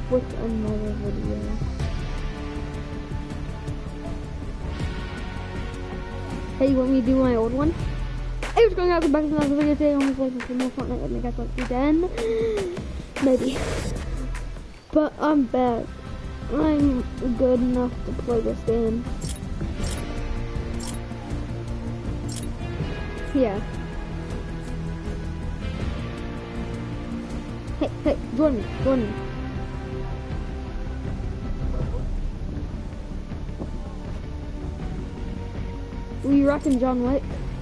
with another video. Hey, you want me to do my old one? Hey, what's going on? Welcome back to another video today. I'm playing some more Fortnite. Let me guys like to then. Maybe. But I'm back. I'm good enough to play this game. Yeah. Hey, join me. We rockin' John Wick.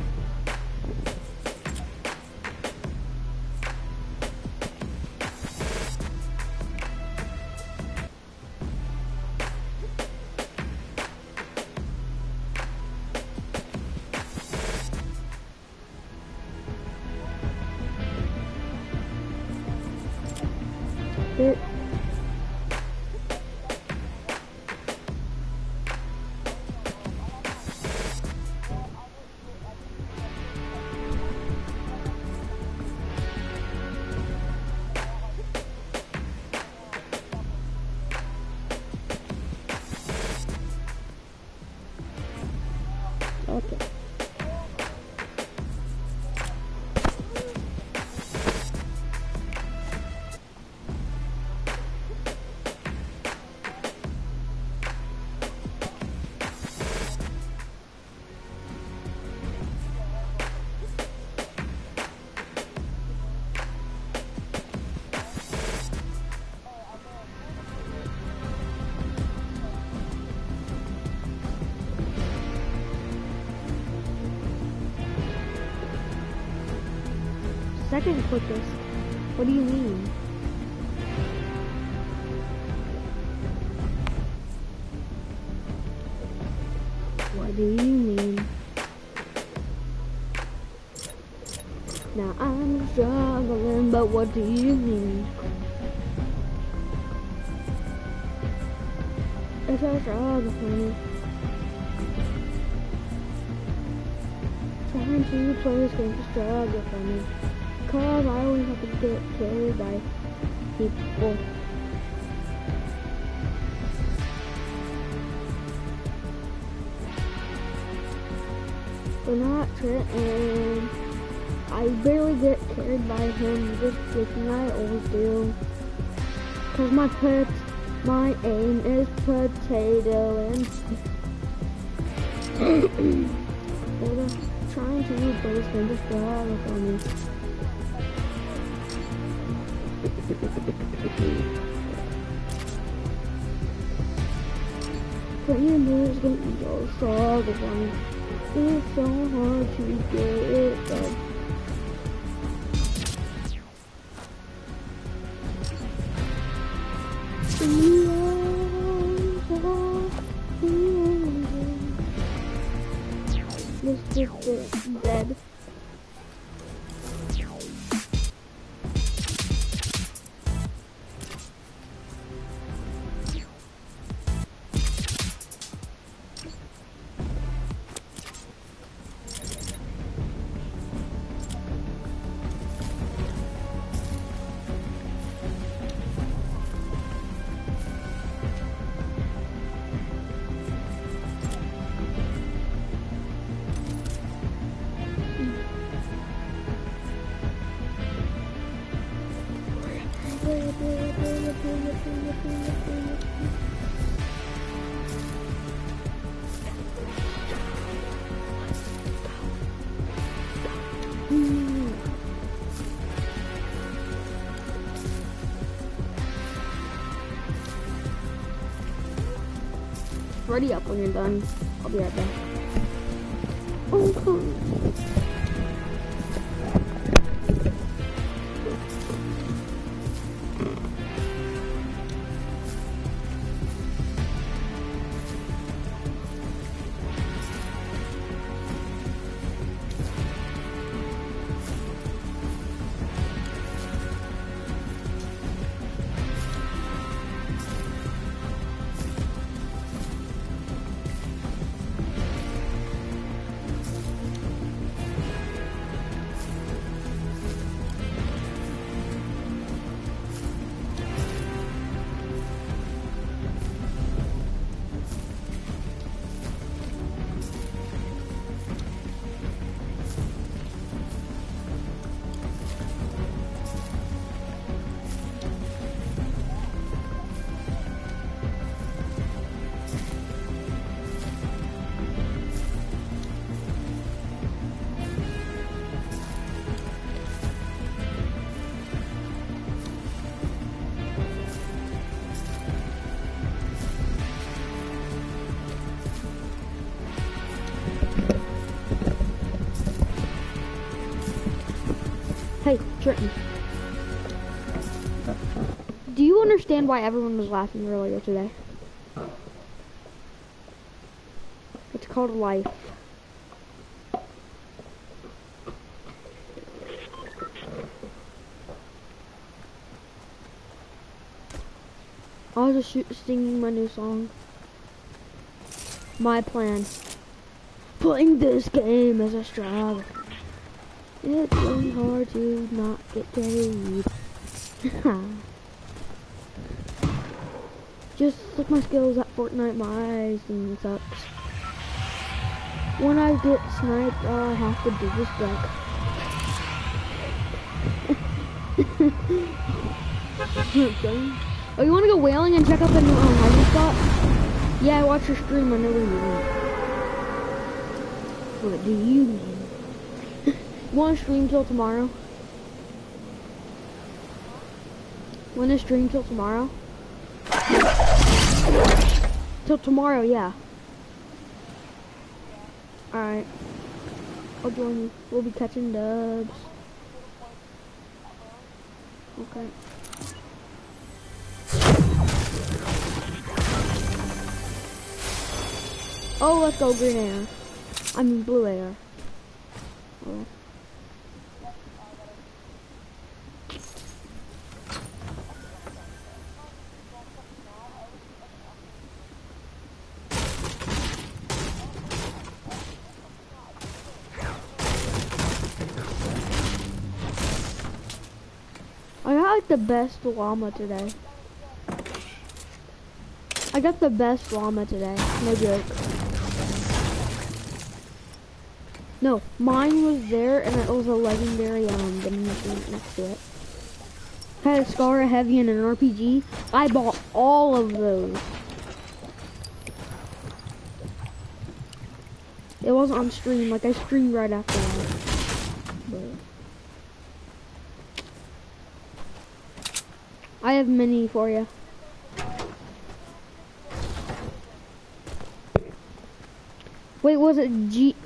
There. Okay. Second quickest. What do you mean? What do you mean? Now I'm struggling, but what do you mean? It's a struggle for me. Trying to play this game to struggle for me. Cause I always have to get killed by people. We're not Trenton. I barely get carried by him, just thinking I always do. Cause my aim is potato and trying to play this game to struggle for me. Playing this game is all struggle for me. It's so hard to get it done. This is dead. Ready up when you're done. I'll be right back. Oh, come. Trenton. Do you understand why everyone was laughing earlier today? It's called life. I was just singing my new song. My plan. Playing this game is a struggle. It's really hard to not get paid. Just look my skills at Fortnite, my eyes and sucks. When I get sniped, all I have to do is duck. Oh, you wanna go whaling and check out the new hiding spot? Yeah, I watched your stream, I know what you mean. What do you mean? You wanna stream till tomorrow? Wanna stream till tomorrow? Till tomorrow, yeah. Alright. I'll join you. We'll be catching dubs. Okay. Oh, let's go green air. I mean blue air. Oh. I got like the best llama today. I got the best llama today. No joke. No, mine was there and it was a legendary vending machine next to it. Had a Scar, a Heavy, and an RPG. I bought all of those. It wasn't on stream, like I streamed right after that. But I have mini for you. Wait, was it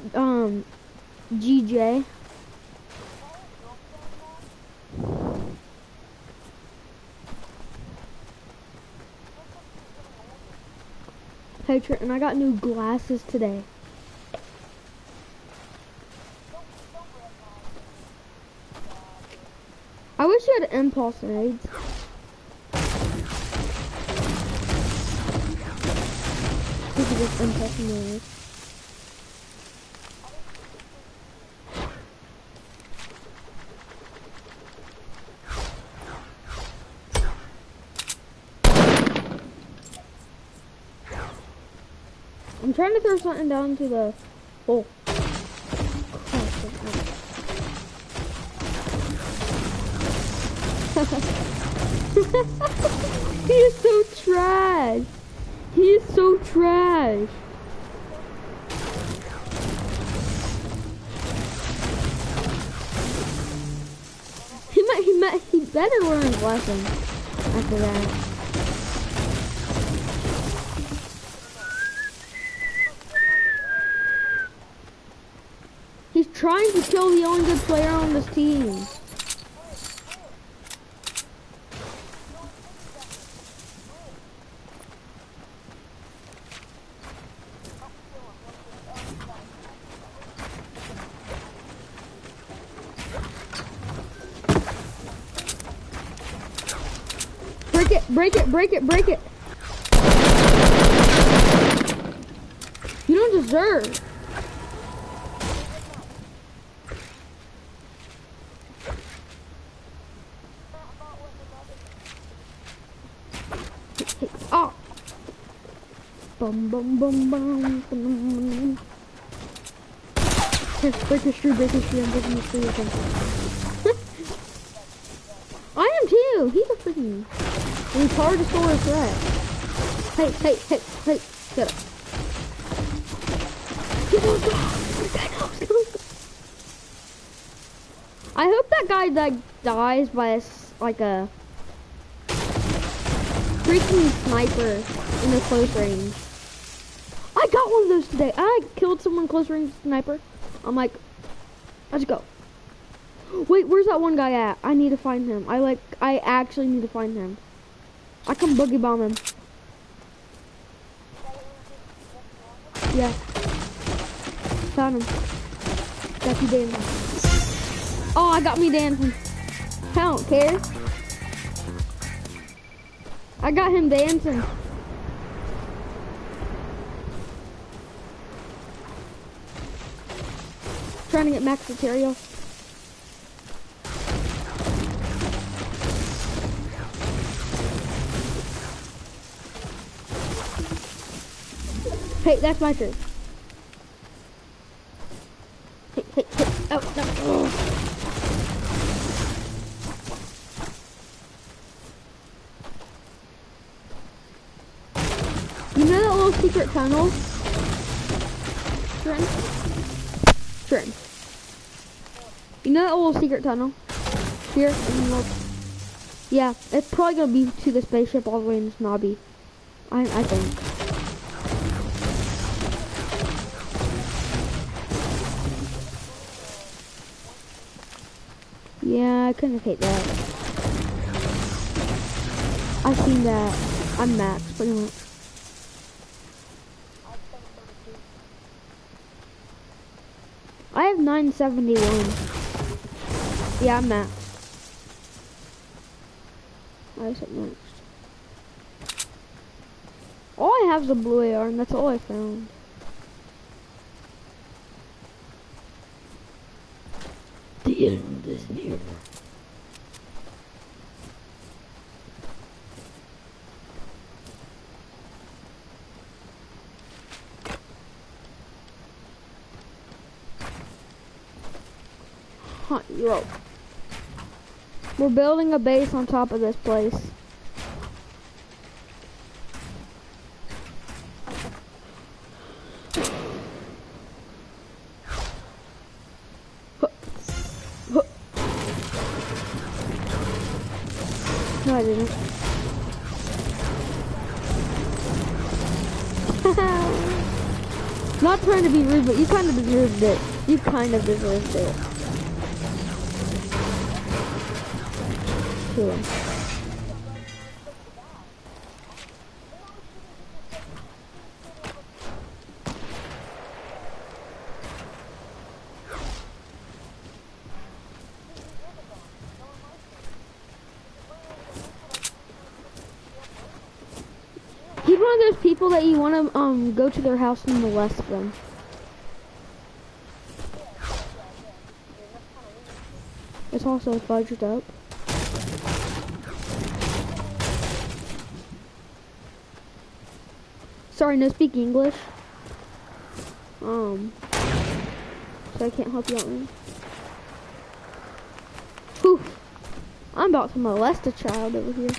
GJ? Hey Trenton, I got new glasses today. I wish you had impulse nades. This is just impulse nades. I'm trying to throw something down to the hole. He is so trash. He is so trash. He better learn his lesson after that. He's trying to kill the only good player on this team. Break it. You don't deserve. Oh. Bum bum bum bum bum. Here, break his tree, I'm breaking his tree again. I am too! He's a freaking retarded threat. Hey, get up. I hope that guy dies by like a freaking sniper in the close range. I got one of those today. I killed someone close range sniper. I'm like, let's go. Wait, where's that one guy at? I need to find him. I actually need to find him. I can boogie bomb him. Yeah. Found him. Got you dancing. Oh, I got me dancing. I don't care. I got him dancing. Trying to get max material. Hey, that's my turn. Hey, hey, hey. Oh, no. Oh. You know that little secret tunnel? Trin. You know that little secret tunnel? Here? Yeah, it's probably gonna be to the spaceship all the way in Snobby. I think. Yeah, I couldn't hate that. I've seen that. I'm max, pretty much. I have 971. Yeah, I'm max. I said max. All I have is a blue AR, and that's all I found. The end is near. Huh, yo. We're building a base on top of this place. No, I didn't. Not trying to be rude, but you kind of deserved it. You kind of deserved it. Sure. He's one of those people that you want to go to their house and molest them. It's also fudged up. Sorry, no speak English. So I can't help you out, man. Whew. I'm about to molest a child over here.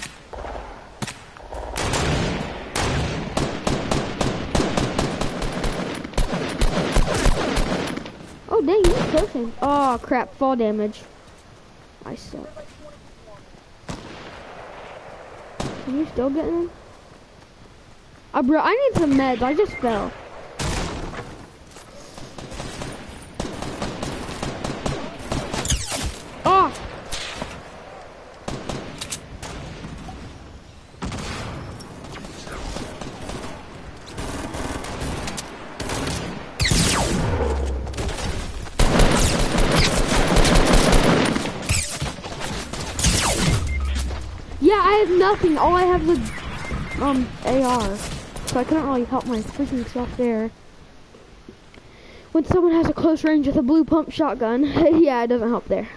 Oh dang, he's pushing. Oh crap, fall damage. I suck. Are you still getting him? Bro, I need some meds. I just fell. Oh! Yeah, I have nothing. All I have is AR. So I couldn't really help my freaking self there. When someone has a close range with a blue pump shotgun, yeah, it doesn't help there.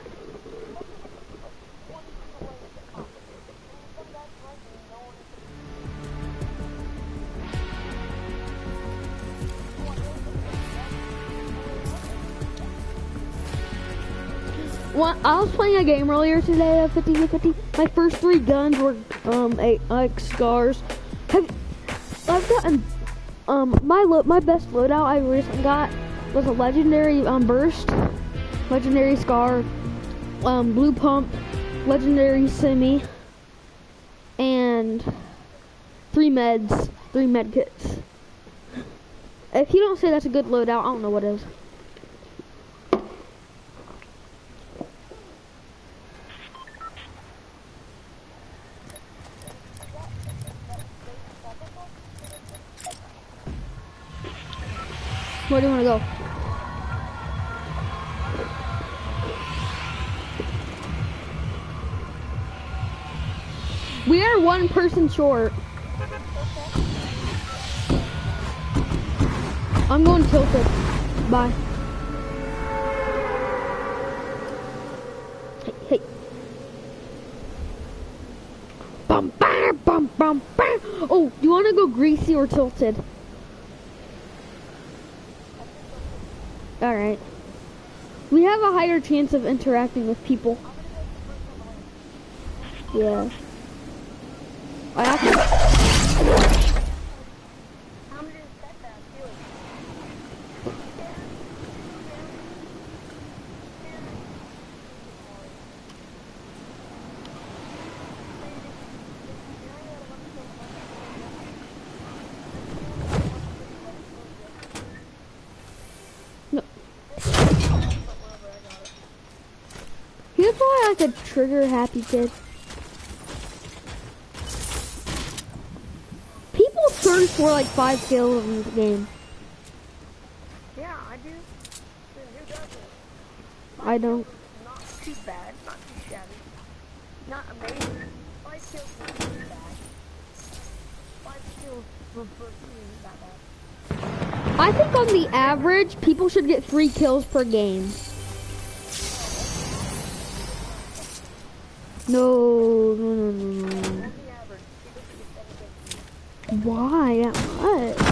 Well, I was playing a game earlier today of 50-50. My first 3 guns were scars. I've gotten my best loadout I recently got was a legendary burst, legendary scar, blue pump, legendary semi, and 3 med kits. If you don't say that's a good loadout, I don't know what is. Where do you want to go? We are one person short. I'm going tilted. Bye. Hey, hey. Bum, bam, bum, bum, bam. Oh, do you want to go greasy or tilted? Alright. We have a higher chance of interacting with people. Yeah. I actually... No. Here's why I like a trigger happy kid. People search for like 5 kills in this game. Yeah, I do. Who doesn't? I don't. Not too bad, not too shabby. Not amazing. 5 kills is not too bad. 5 kills for 14 is not bad. I think on the average, people should get 3 kills per game. No. On the average, people should get 7 kills. Why? That much?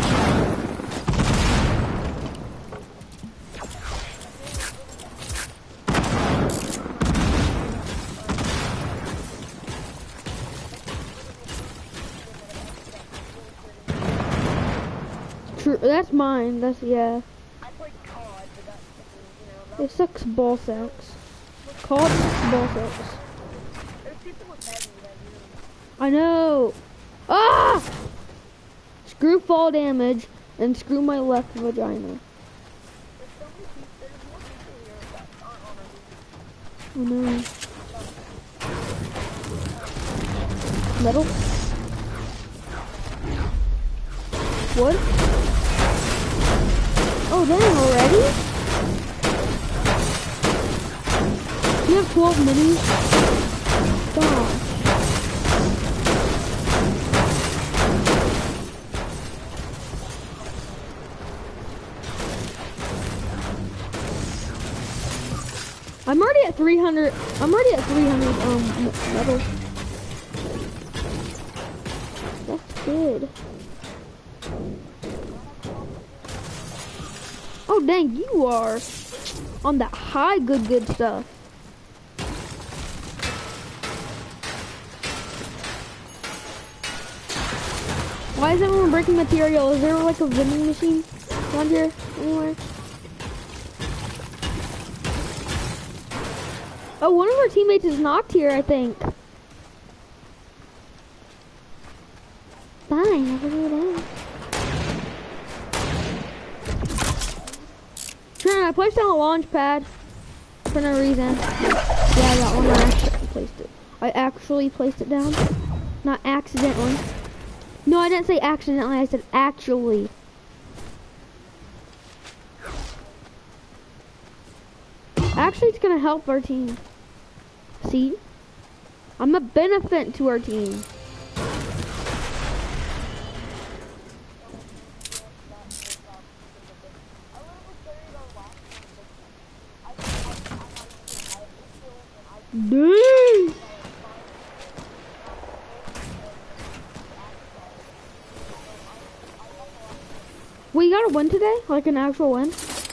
True, that's mine. That's, yeah. I played COD, but that's, you know, It sucks ball sacks. COD sucks ball sacks. there's people with heavy that you I know. Ah! Screw fall damage and screw my left vagina. there's so many people, there's more people here that aren't on our team. Oh no. Metal? Wood? Oh dang, already? You have 12 minis? Gosh. I'm already at 300. I'm already at 300 metal. That's good. Oh dang, you are on that high good stuff. Why is everyone breaking material? Is there like a vending machine around here anywhere? Oh, one of our teammates is knocked here, I think. Fine, I'll go down. Trent, I placed down a launch pad for no reason. Yeah, I got one. I actually placed it down. Not accidentally. No, I didn't say accidentally, I said actually. Actually, it's gonna help our team. See? I'm a benefit to our team. Dang! We got a win today? Like an actual win?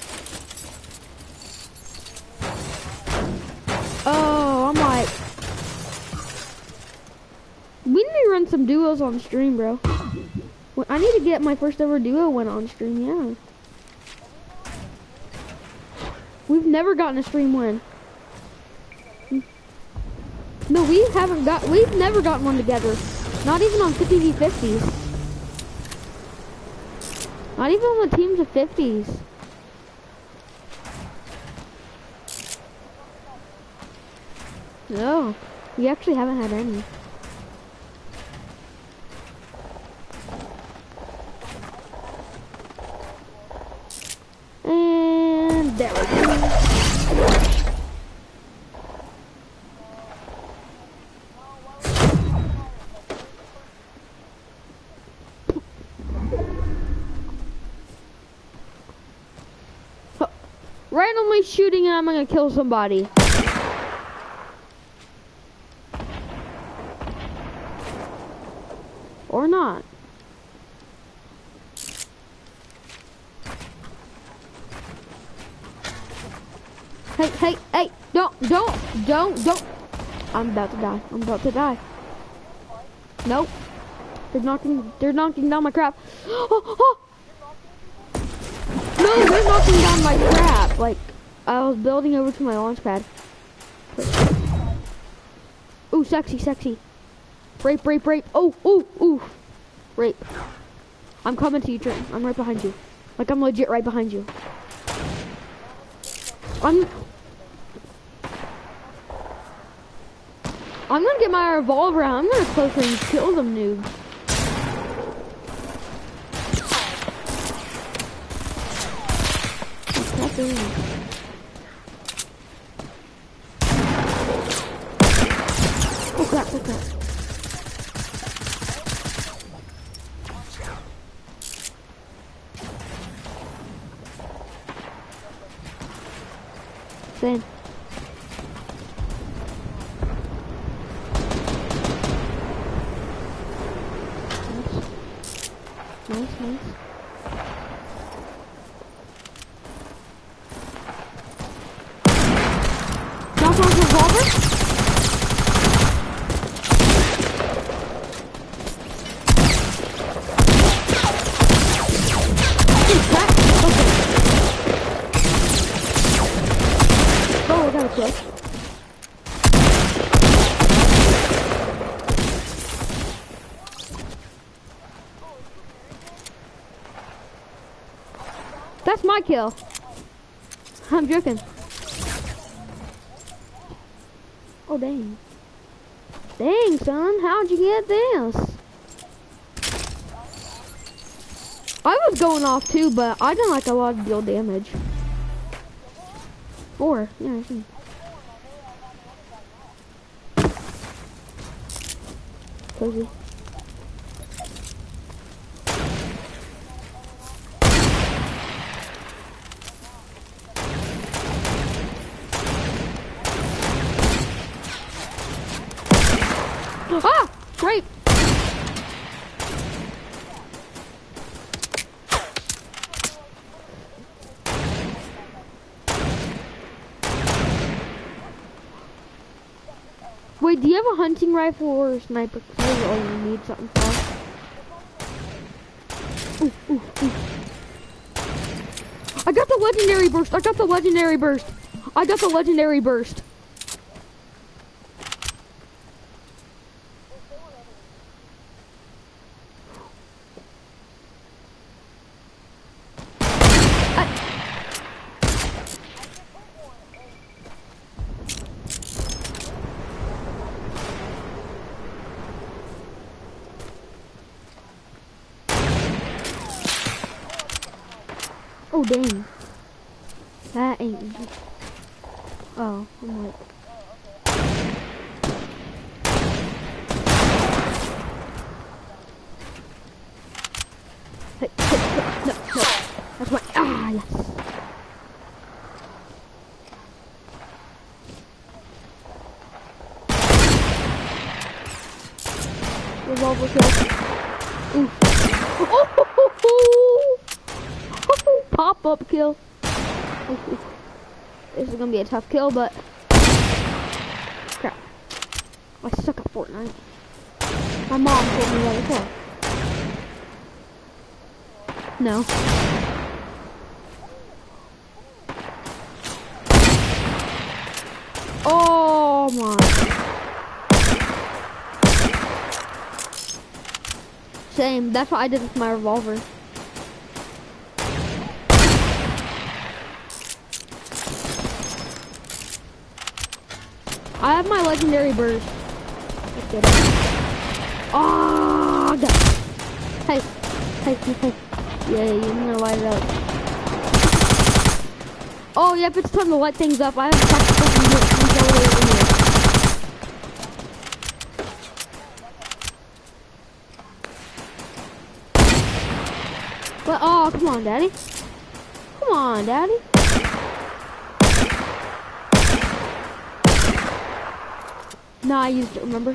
Oh, I'm like... We need to run some duos on stream, bro. I need to get my first ever duo win on stream, yeah. We've never gotten a stream win. No, we've never gotten one together. Not even on 50v50s. Not even on the teams of 50s. No, we actually haven't had any. randomly shooting and I'm gonna kill somebody. Or not. Hey, don't. I'm about to die. Nope. They're knocking down my crap. Oh. No, they're knocking down my crap. Like, I was building over to my launch pad. Ooh, sexy. Rape. Ooh. Rape. I'm coming to you, Trent. I'm right behind you. Like, I'm legit right behind you. I'm gonna get my revolver out. I'm gonna close and kill them noobs. What's that doing? Oh crap. Same. Nice. Knock on the revolver? Oh, I got a kill. That's my kill. I'm joking. Oh, dang. Dang, son. How'd you get this? I was going off too, but I didn't like a lot of deal damage. 4. Yeah, I think. Cozy. Ah! Great! Wait, do you have a hunting rifle or a sniper? Because I really need something fast. Ooh. I got the legendary burst. Oh, dang. That ain't... Oh, I'm like... Hey, no. That's my... Ah, yes. Revolver kill. Ooh. Oh, pop-up kill. This is gonna be a tough kill, but crap. I suck at Fortnite. My mom told me that before. No. Oh my. Same. That's what I did with my revolver. I have my legendary burst. Let's get it. Oh, hey. Yeah, I'm gonna light it up. Oh, yep, it's time to light things up. I have to talk to fucking over here. But, oh, come on, Daddy. No, I used it, remember?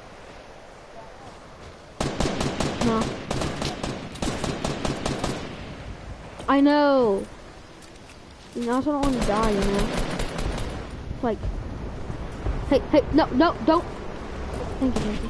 No. I know. You know, I also don't want to die, you know? Like, hey, no, don't. Thank you.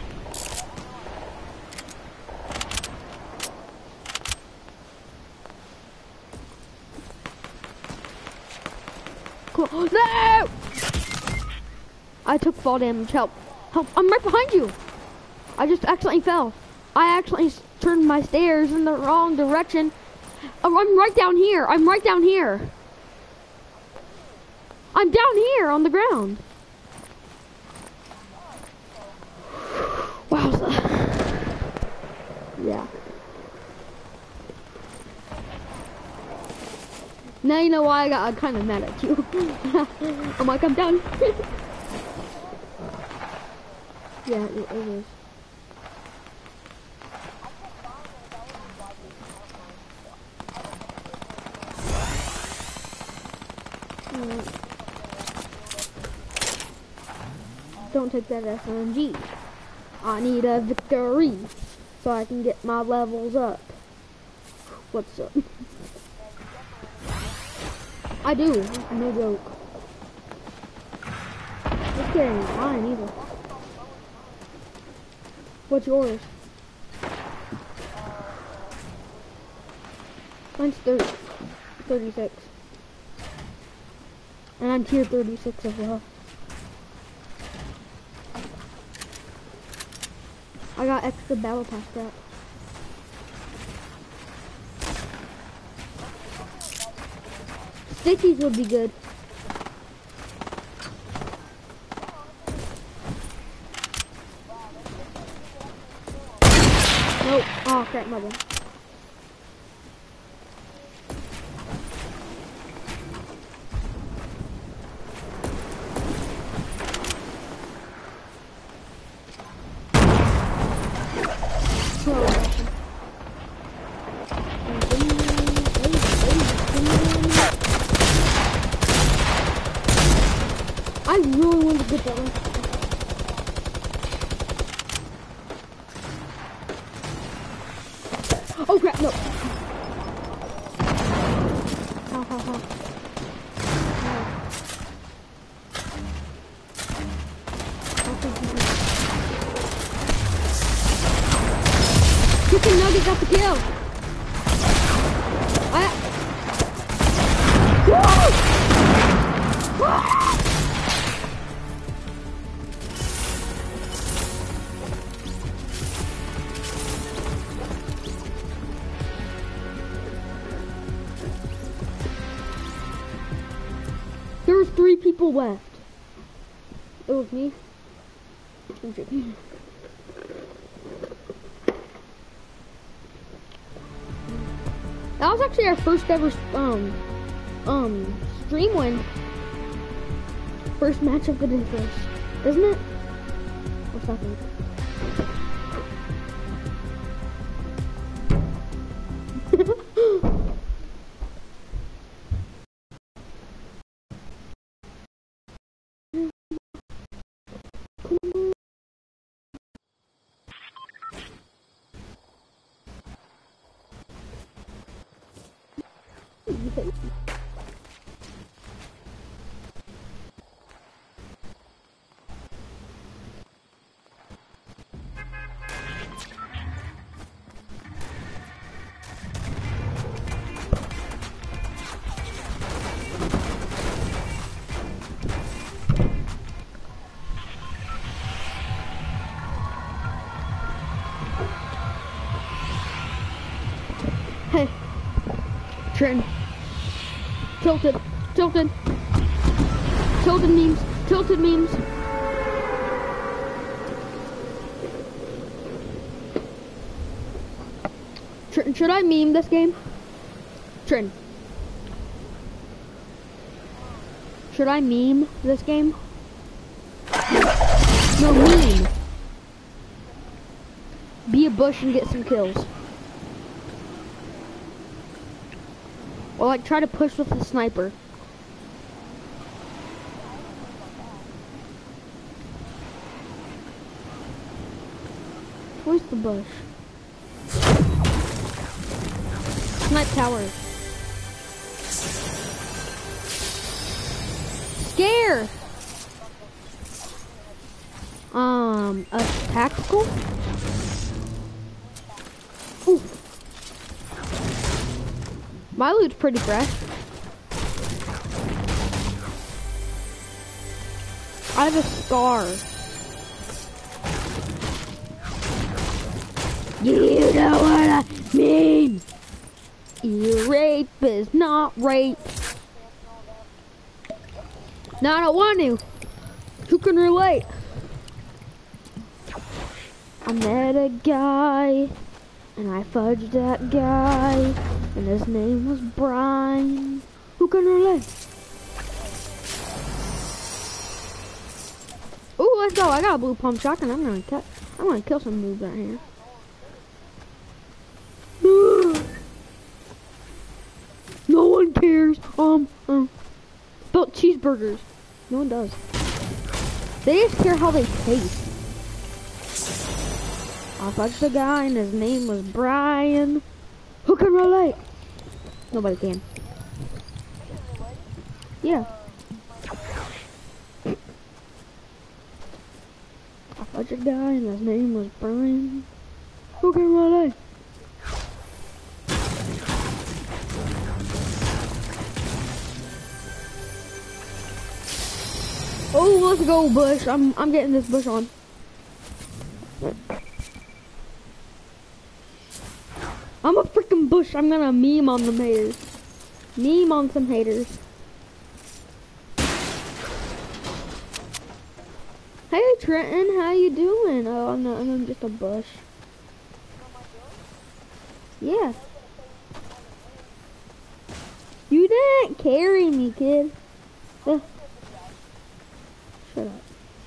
Cool. No! I took fall damage. Help. I'm right behind you. I just accidentally fell. I accidentally turned my stairs in the wrong direction. Oh, I'm right down here. I'm down here on the ground. Wowza. Yeah. Now you know why I got kind of mad at you. I'm like, I'm down. Yeah, it is. Don't take that SMG. I need a victory so I can get my levels up. What's up? I do. No joke. This kid ain't mine either. What's yours? Mine's 36. And I'm tier 36 as well. I got extra battle pass crap. Stickies would be good. Nope. Oh crap, my bad. I really want to get that one. Oh crap, no. Ha ha ha. Chicken Nugget got the kill. There was 3 people left. It was me. I'm joking. That was actually our first ever stream win. First match of the day for us, isn't it? What's happening? Hey, Trenton. Tilted memes. Trenton, should I meme this game? Trenton. Should I meme this game? No, meme. Be a bush and get some kills. Or like try to push with the sniper. Where's the bush? Snipe tower. Scare. A tactical? Ooh. My loot's pretty fresh. I have a scar. You know what I mean? Rape is not rape. No, I don't want to. Who can relate? I met a guy, and I fudged that guy, and his name was Brian. Who can relate? Ooh, let's go. I got a blue pump shotgun. I'm gonna kill some moves out here. No one cares. Built cheeseburgers. No one does. They just care how they taste. I fudged the guy and his name was Brian. Who can relate? Nobody can. Yeah. I fudged a guy and his name was Brian. Who can relate? Oh, let's go, bush. I'm getting this bush on. I'm a freaking bush. I'm gonna meme on them haters. Meme on some haters. Hey Trenton, how you doing? Oh, I'm just a bush. Yeah. You didn't carry me, kid. Shut up.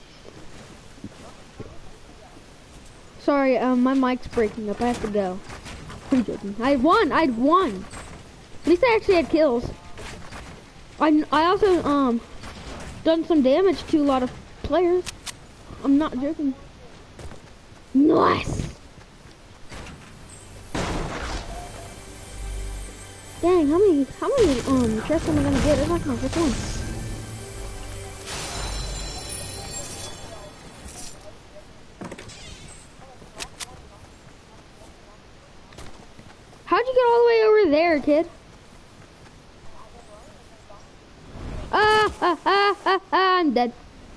Sorry, my mic's breaking up. I have to go. I'm joking. I won. At least I actually had kills. I also done some damage to a lot of players. I'm not joking. Nice. Dang, how many chests am I gonna get? It's like my first one. How'd you get all the way over there, kid? I'm dead.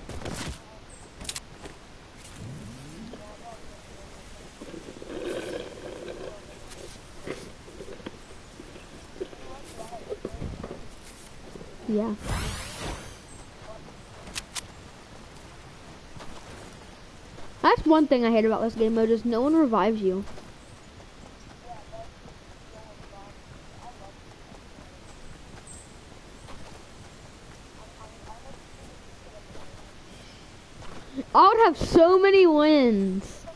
Yeah. That's one thing I hate about this game mode is no one revives you. I would have so many wins.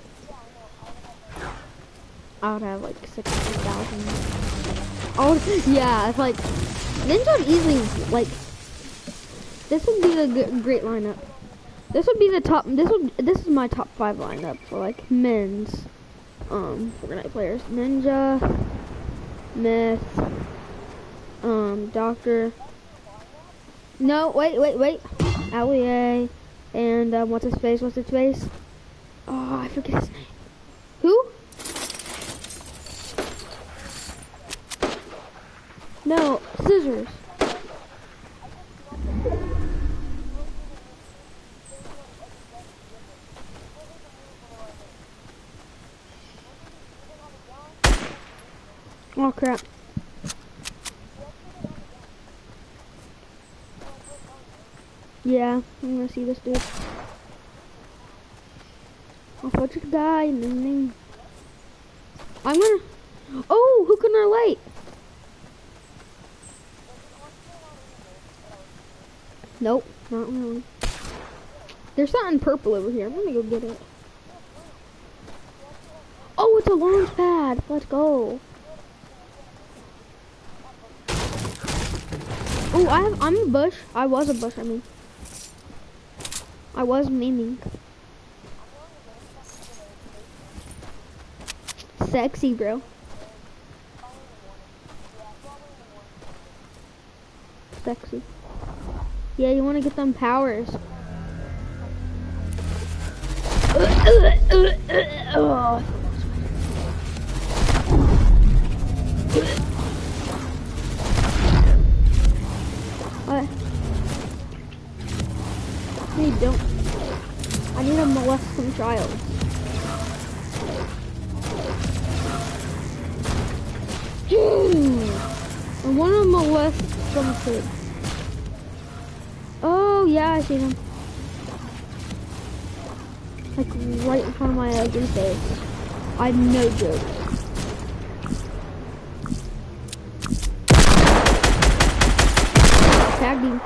I would have like 60,000. Yeah, it's like Ninja would easily like. This would be a great lineup. This would be the top. This is my top 5 lineup for like men's Fortnite players. Ninja, Myth, Doctor. No, wait. Allier. And what's his face? Oh, I forget his name. Who? No, Scissors. Oh crap. Yeah, I'm gonna see this dude. I'll put your guy in the name. I'm gonna. Oh, who can relate? Nope, not really. There's something purple over here. I'm gonna go get it. Oh, it's a launch pad. Let's go. Oh, I'm a bush. I was a bush, I mean. I was memeing. sexy, bro. Sexy. Yeah, you want to get them powers. Oh. What? Hey, don't. I need to molest some child. I want to molest some kids. Oh, yeah, I see them. Like right in front of my ugly face. I'm no joke. Tagged him.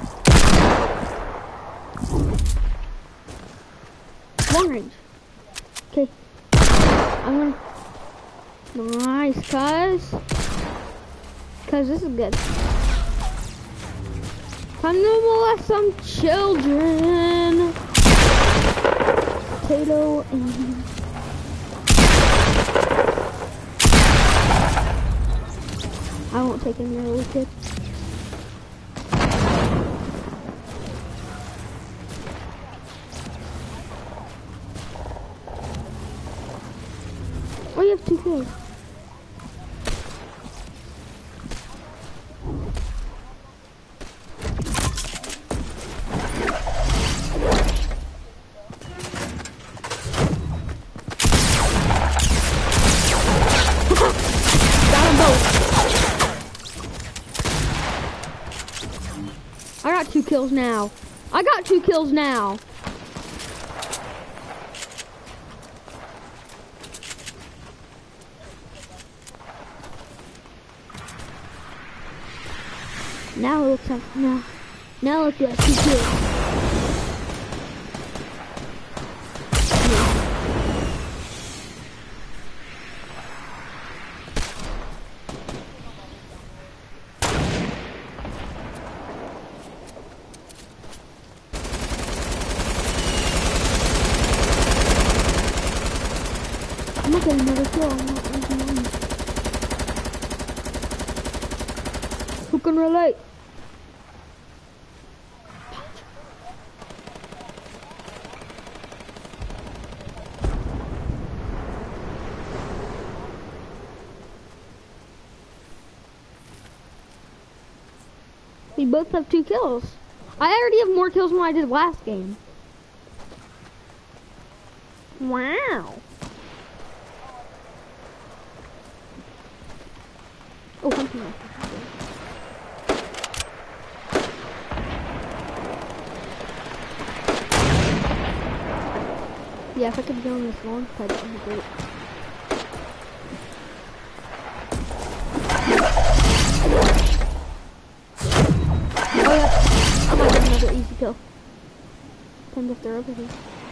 Long range. Okay. I'm gonna. Nice, cuz. Cuz this is good. Time to molest some children. Potato and. I won't take any little kid. Oh, you have 2 kills. Got them both. I got 2 kills now. I got 2 kills now. Now it looks like now look at 2 kills. I'm not getting another kill. I'm not losing one. Who can relate? We both have 2 kills. I already have more kills than I did last game. Wow. Oh, hunting rifle. Yeah, if I could go on this launch pad, that would be great. Oh yeah, I might get another easy kill. Depends if they're over here.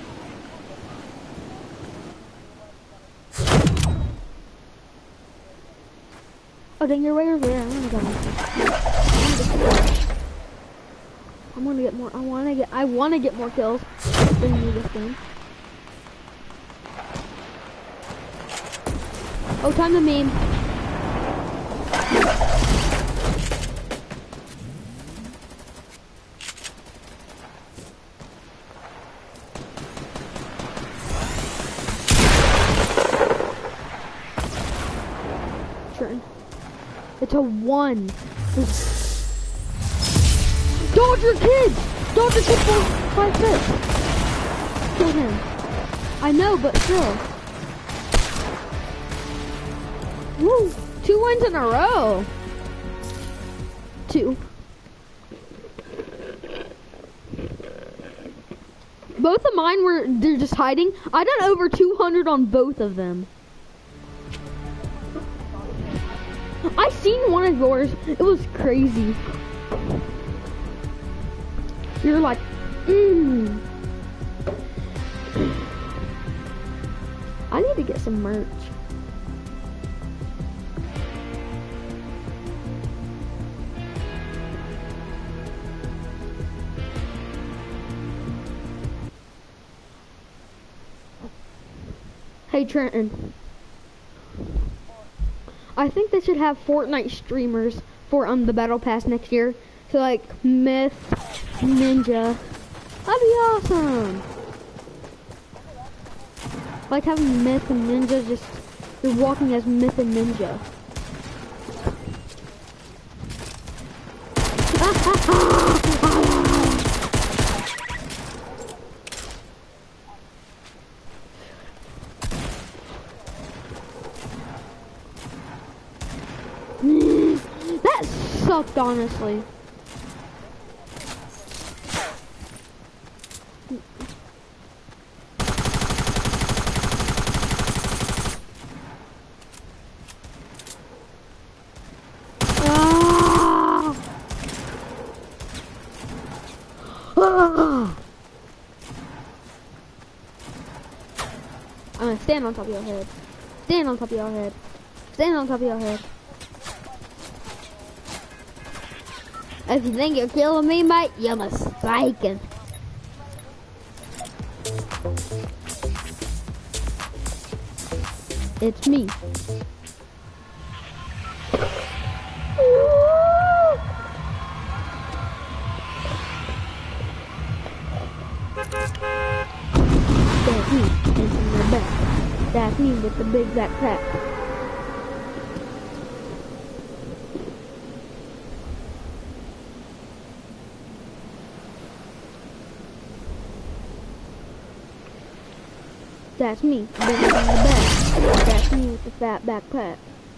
Oh dang, you're right over there. I'm gonna go. I'm gonna get more. I wanna get more kills than you this game. Oh, time to meme. Turn. It's a 1. Dodger kid! Dodger kid 456. Kill him. I know, but still. Woo! 2 wins in a row. 2. Both of mine they're just hiding. I done over 200 on both of them. I seen one of yours. It was crazy. You're like, I need to get some merch. Hey Trenton, I think they should have Fortnite streamers for the Battle Pass next year. So like Myth, Ninja. That'd be awesome. Like having Myth and Ninja, just you're walking as Myth and Ninja. That sucked, honestly. I'm gonna stand on top of your head. Stand on top of your head. Stand on top of your head. If you think you're killing me, mate, you're mistaken. It's me. That's me, in the back. That's me with the big backpack. That's me, bigger in the back. That's me with the fat backpack.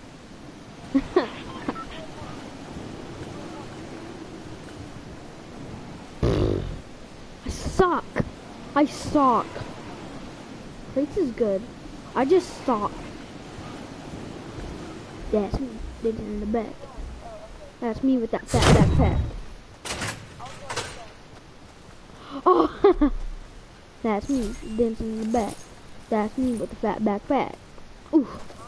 I suck. I suck. Crates is good. I just suck. That's me, bigger in the back. That's me with that fat backpack. Oh, that's me, dancing in the back. That's me with the fat backpack. Ooh.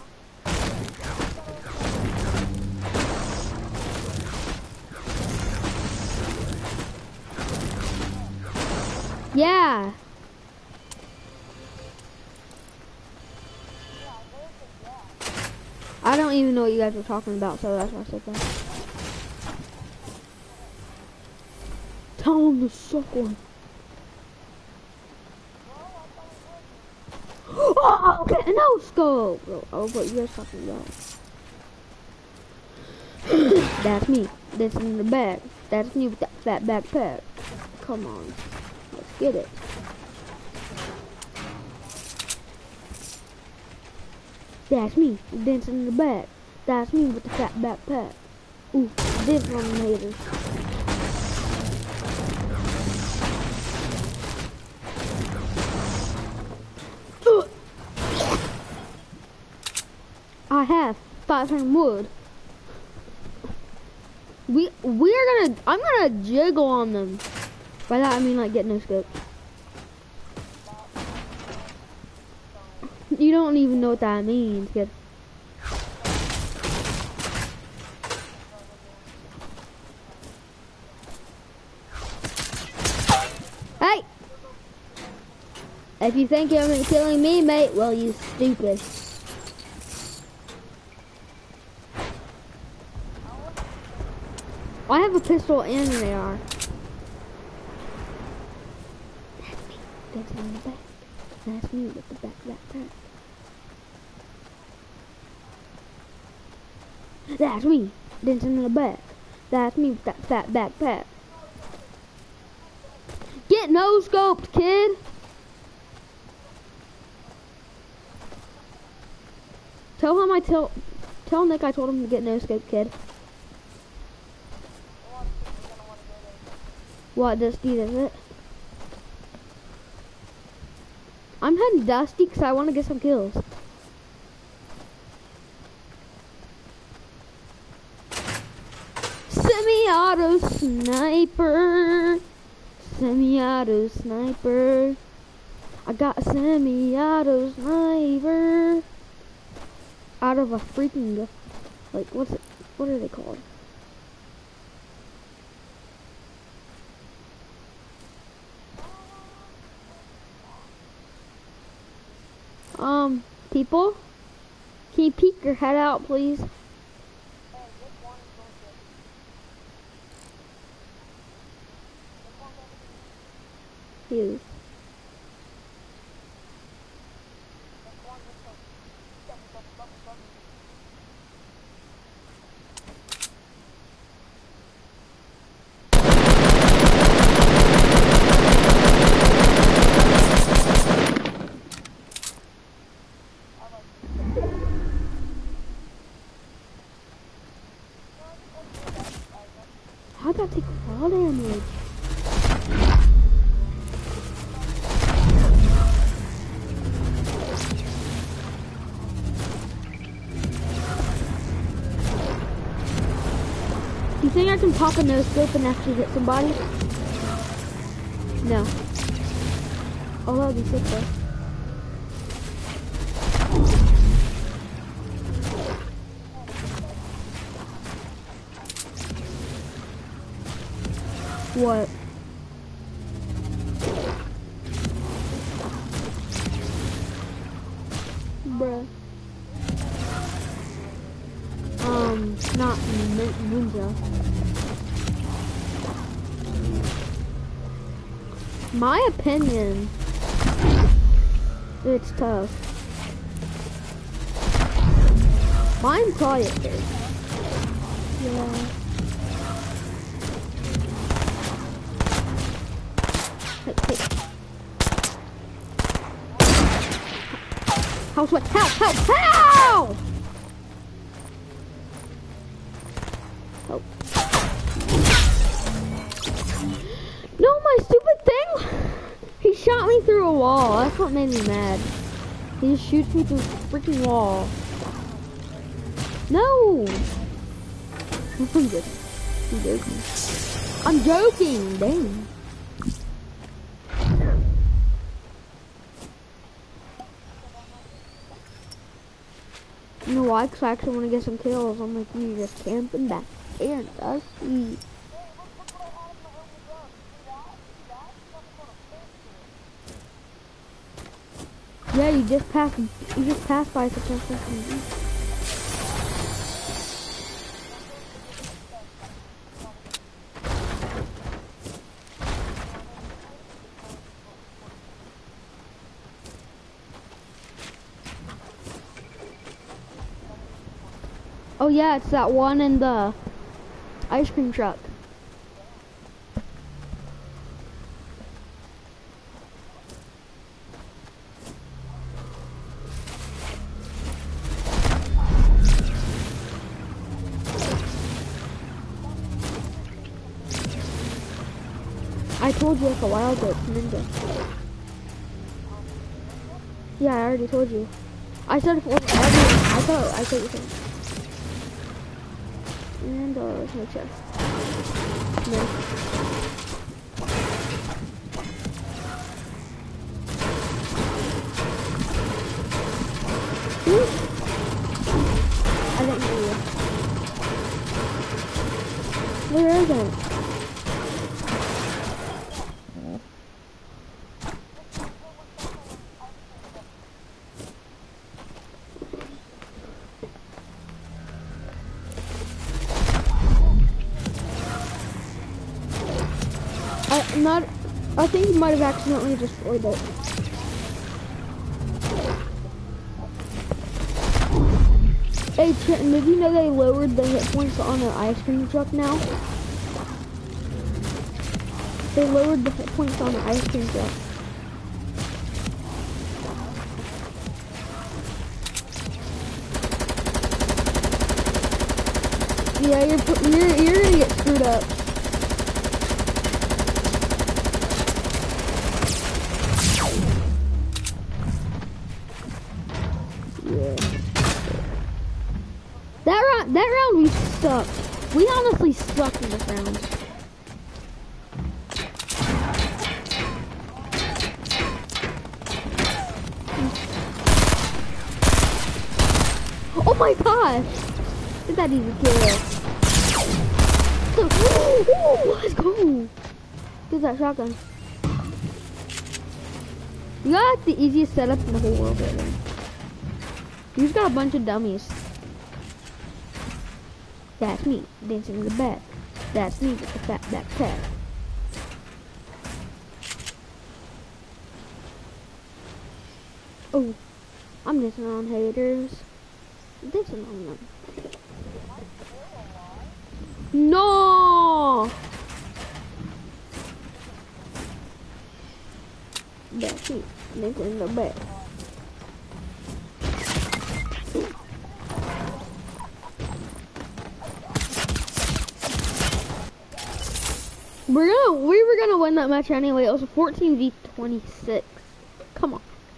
Yeah. I don't even know what you guys were talking about, so that's why I said that. Tell him to suck one. Oh, okay, no scope. Oh, what you guys talking about? That's me. That's in the back. That's me with that fat backpack. Come on, let's get it. That's me dancing in the back. That's me with the fat backpack. Ooh, this one haters. I have 500 wood. I'm gonna jiggle on them. By that I mean like get no scope. You don't even know what that means, kid. Hey! If you think you're killing me, mate, well, you stupid. I have a pistol and an AR. That's me. That's me in the back. That's me with the backpack. That's me. Dancing in the back. That's me with that fat backpack. Get no scoped, kid. Tell Nick I told him to get no scope, kid. What, Dusty, is it? I'm heading Dusty because I want to get some kills. Semi-auto sniper. Semi-auto sniper. I got a semi-auto sniper. Out of a freaking, like, what are they called? People, can you peek your head out, please? He is. How'd that take fall damage? Do you think I can pop a no scope and actually hit somebody? No. Oh, that would be sick though. What? Bruh. Not ninja. My opinion, it's tough. Mine probably is. Yeah. How sweat? How? Oh. No, my stupid thing! He shot me through a wall. That's what made me mad. He just shoots me through a freaking wall. No! I'm good. I'm joking. I'm joking! Dang. You know why? Because I actually want to get some kills. I'm like, you just camping back there and dusty. Yeah, you just passed by such a second. Oh yeah, it's that one in the ice cream truck. I told you like a while ago, it's Ninja. Yeah, I already told you. I said if it wasn't everyone, I thought you said. And there's no chest. No. Ooh. I didn't hear you. Where is it? I think you might have accidentally destroyed it. Hey, Trenton, did you know they lowered the hit points on the ice cream truck now? They lowered the hit points on the ice cream truck. Yeah, you're gonna get screwed up. That round we sucked. We honestly sucked in this round. Oh my gosh! Is that easy kill? Ooh, let's go! Get that shotgun. You got like, the easiest setup in the whole world right now. You just got a bunch of dummies. That's me, dancing in the back. That's me with the fat backpack. Oh, I'm dissing on haters. Dissing on them. No! Becky, making the bet. We were gonna win that match anyway. It was a 14v26. Come on.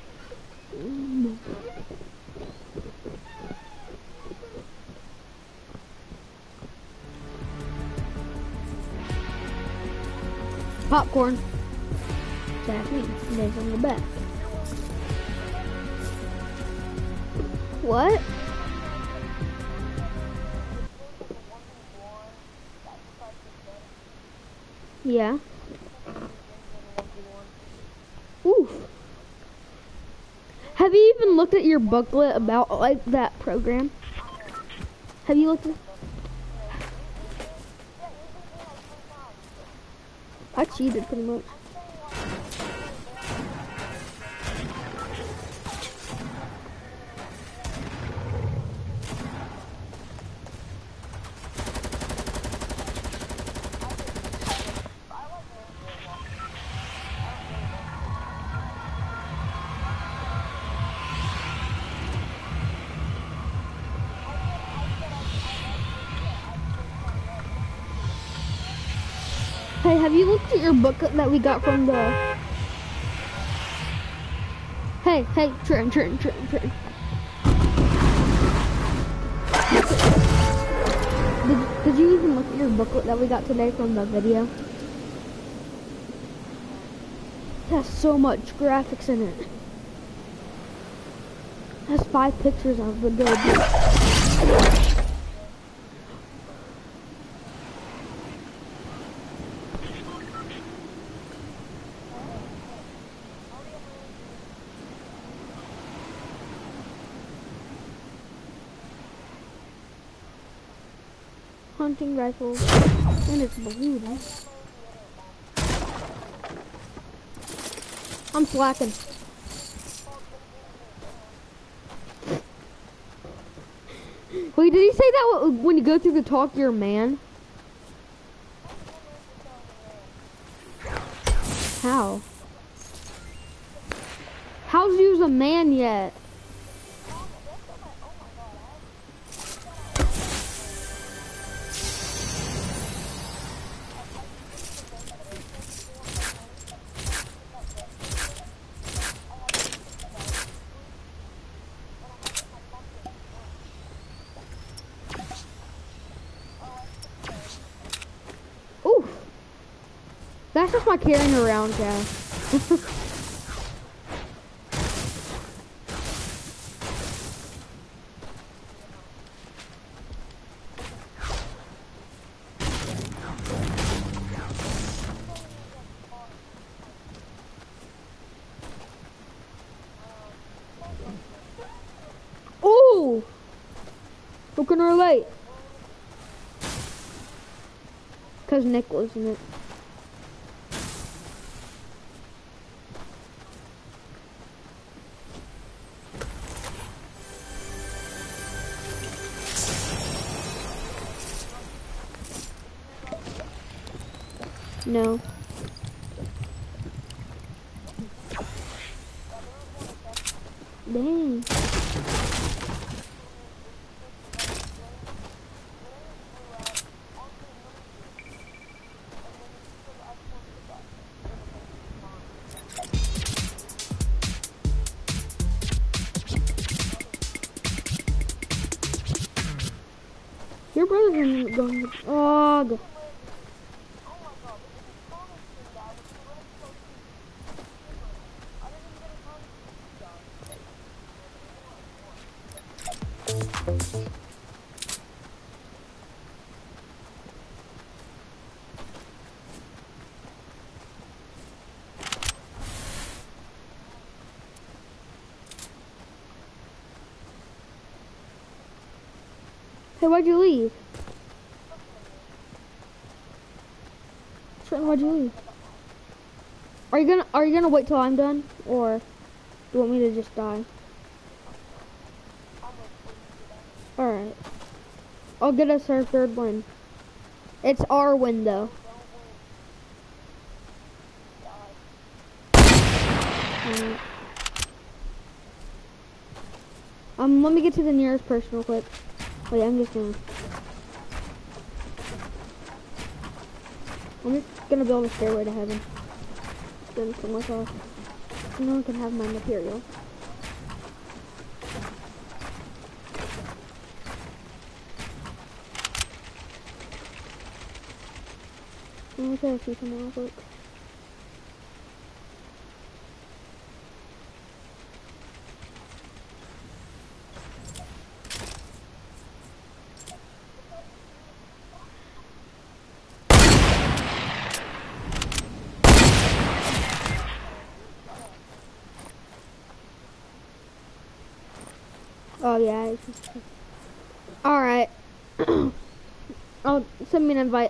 Popcorn. That's me. That's on the back. What? Yeah. Oof. Have you even looked at your booklet about like that program? Have you looked at? I cheated pretty much. Hey, have you looked at your booklet that we got from the... Hey, Trent. Did you even look at your booklet that we got today from the video? It has so much graphics in it. It has 5 pictures of the good. Hunting rifle, and it's blue. I'm slacking. Wait, did he say that when you go through the talk, you're a man? How? How's you a man yet? That's just my carrying around gas. Ooh! Who can relate? Cause Nick was in it. No. Dang. Your brother's going to... Oh, God. Hey, why'd you leave? Trenton, why'd you leave? Are you gonna wait till I'm done, or You want me to just die? Alright. I'll get us our third win. It's our win though. Alright. Let me get to the nearest person real quick. Wait, I'm just gonna build a stairway to heaven. Then for myself. So no one can have my material. Let me try to see someone real quick. Oh yeah. Alright. Oh, send me an invite.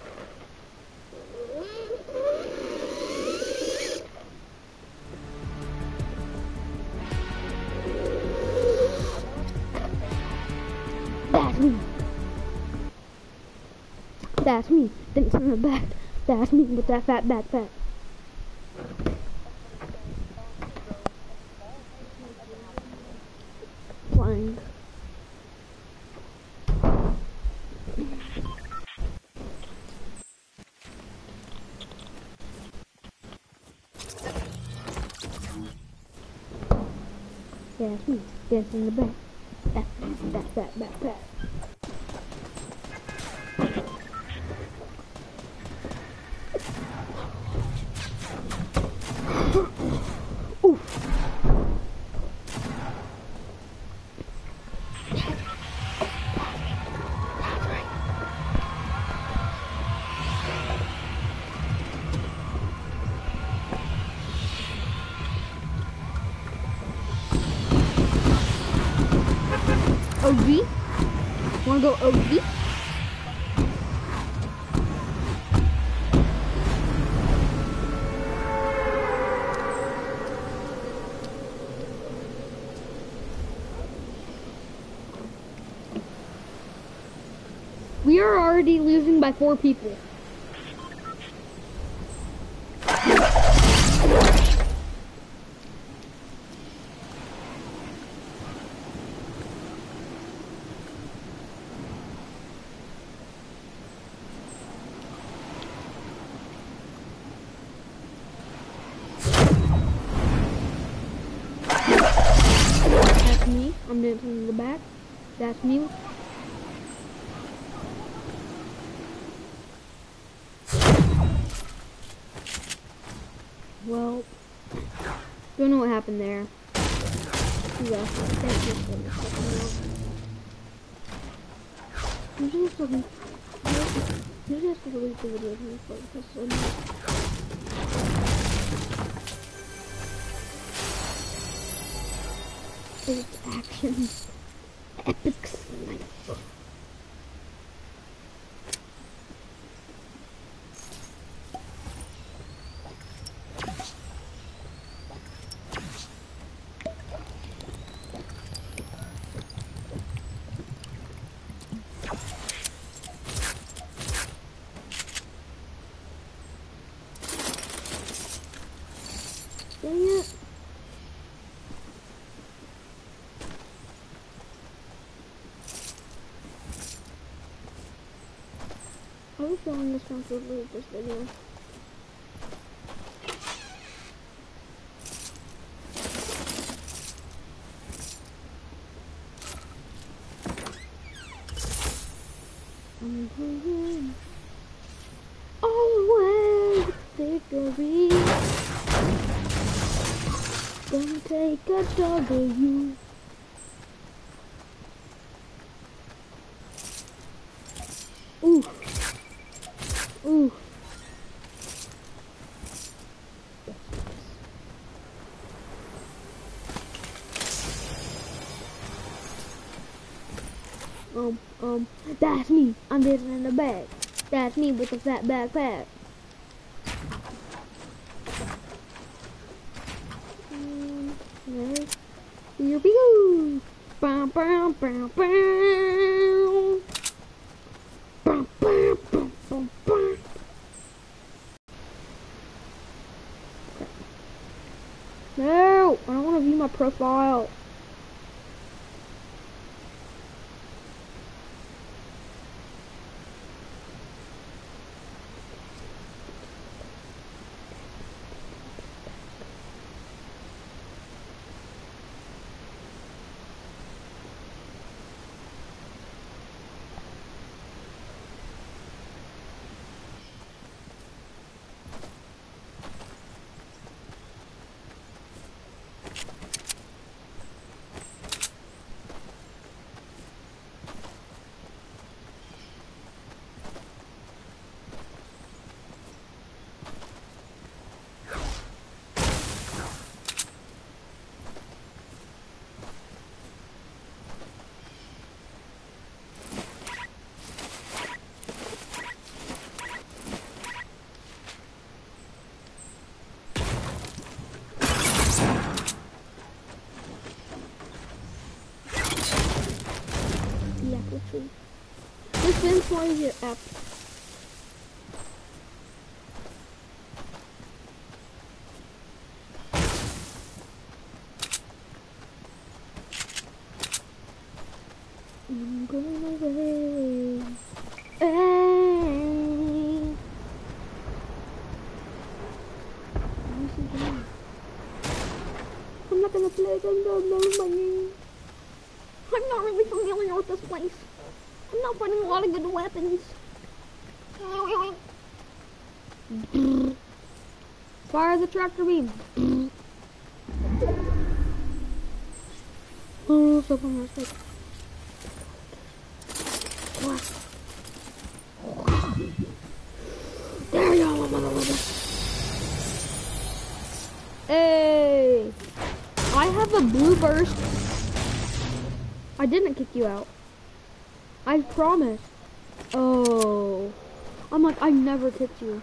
That's me. That's me. Didn't send it back. That's me with that fat backpack. Flying. That's me. Dancing in the back. That's that backpack. OG? Wanna go OG? We are already losing by 4 people. I'm dancing in the back. That's me. Well, don't know what happened there. Yeah, usually it's looking. Usually it's looking for the video it's action. Epic sniper. Dang it. I was showing this one for this video. Always victory. Gonna take a W. Ooh. Ooh. That's me. I'm dancing in the bag. That's me with the fat backpack. Right. Here we go. Bow, bow, bow, bow. Bow, bow, bow, bow, bow. No, I don't want to view my profile. This fence line is your app. I'm going away. Hey. Where's he going? I'm not gonna play again, no. I'm not really familiar with this place. I'm not finding a lot of good weapons. Fire the tractor beam. Oh, so far, like. There you go, mother. Hey, I have a blue burst. I didn't kick you out. I promise. Oh, I'm like, I never kicked you.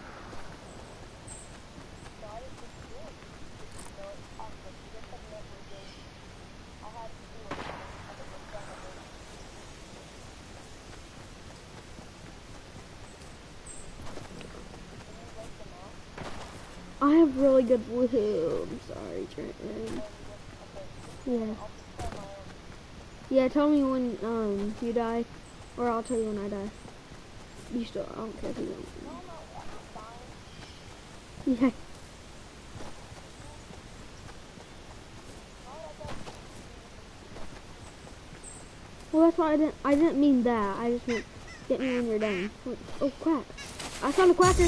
I have really good blue. I'm sorry, Trenton. Yeah. Yeah, tell me when you die, or I'll tell you when I die. You still, I don't care if you don't. Yeah. Well, that's why I didn't mean that. I just meant get me when you're done. Oh crap! I found a quacker.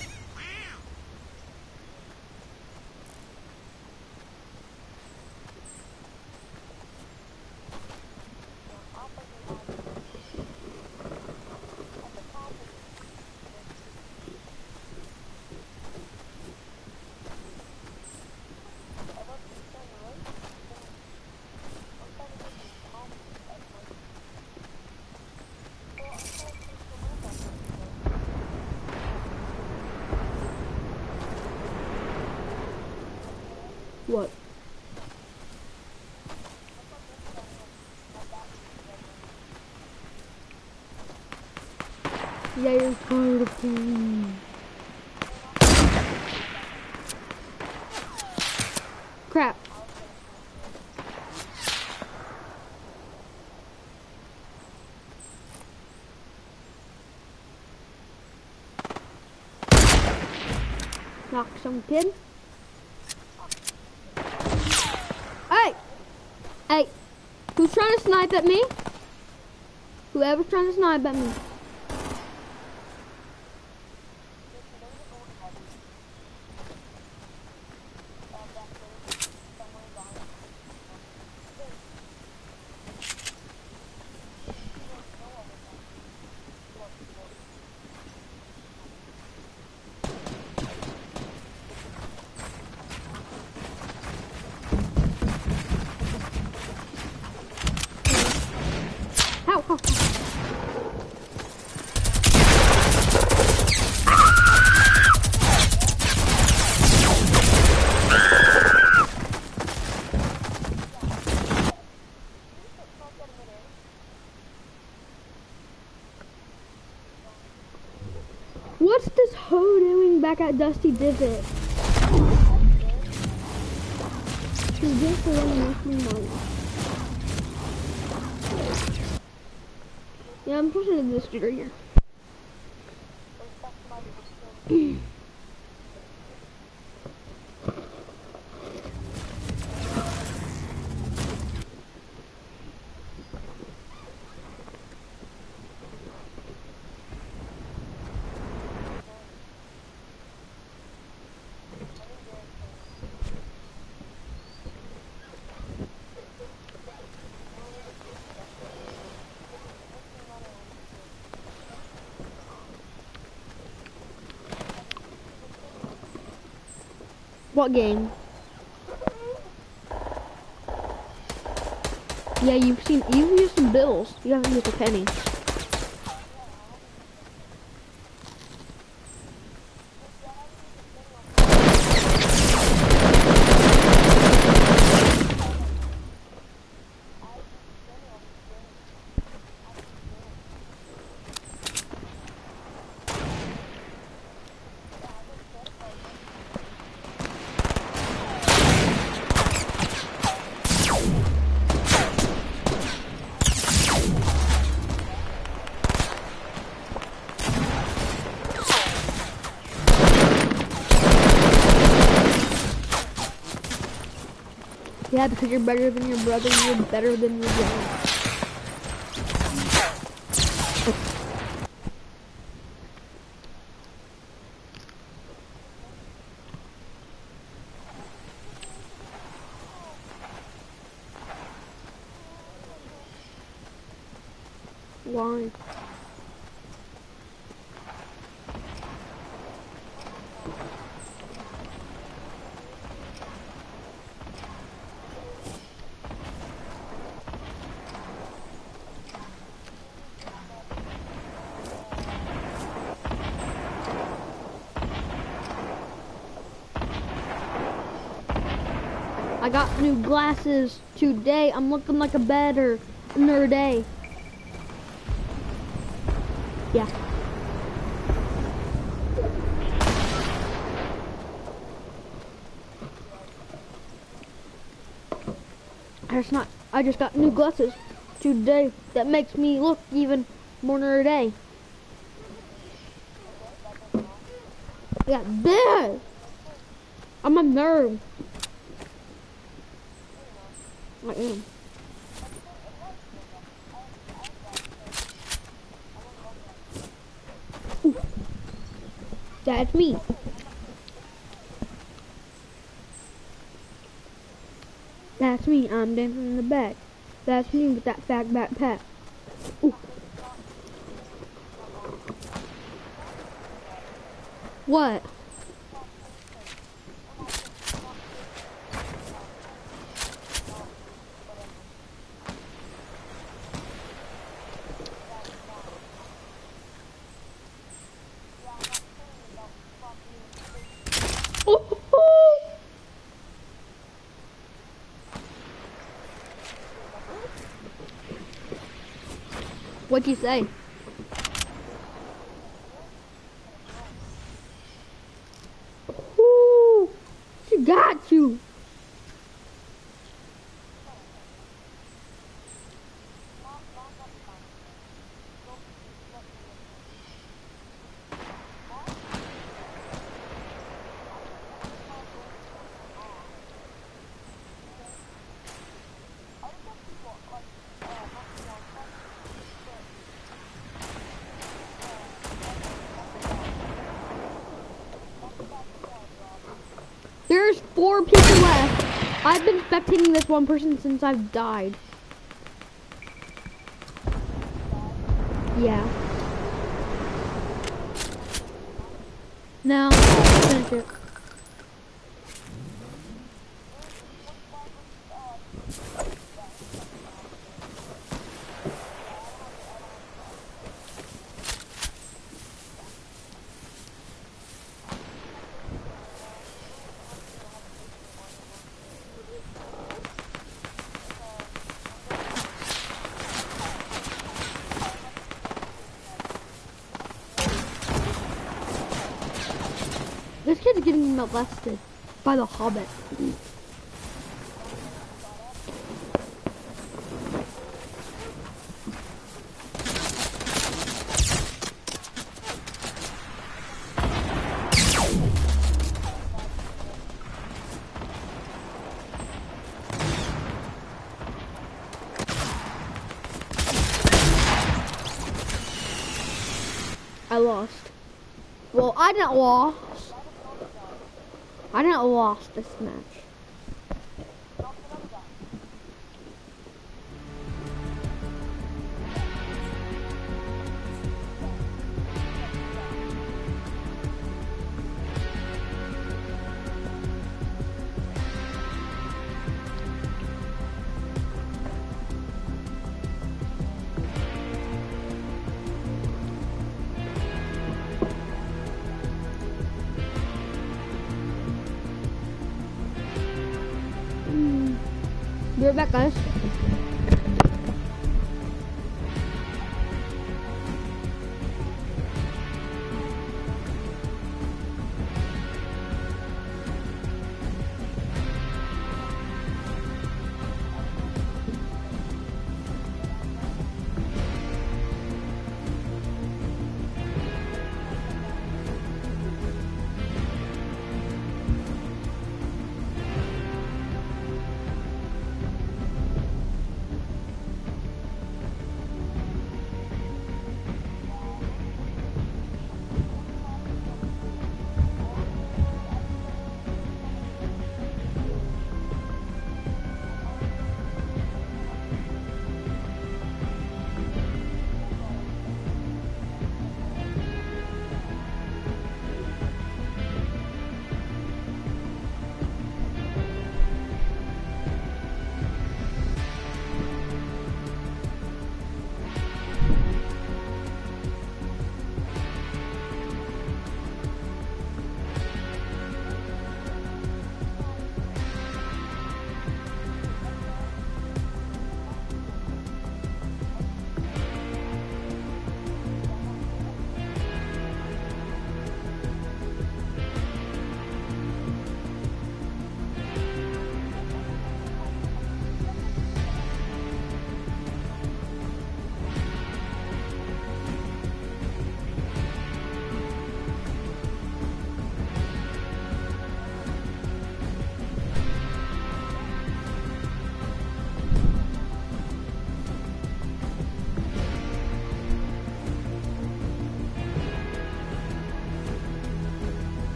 What? Yeah, you're tired of me. Crap. Knock some kid. Hey! Hey! Who's trying to snipe at me? Whoever's trying to snipe at me. What's this hoe doing back at Dusty Divot? She's just the one making money. Yeah, I'm pushing this dude right here. What game? Yeah, you've used some bills. You haven't used a penny. Yeah, because you're better than your brother, you're better than your dad. Why? I got new glasses today. I'm looking like a better nerd day. Yeah. I just got new glasses today. That makes me look even more nerd day. Yeah, there. I'm a nerd. I am. Ooh. That's me. That's me. I'm dancing in the back. That's me with that fat backpack. Ooh. What? What'd you say? Ooh, she got you. There's 4 people left. I've been spectating this one person since I've died. Yeah. No, finish it. is getting molested by the Hobbit. I lost. Well, I didn't lost. I didn't lost this match. Be right back, guys.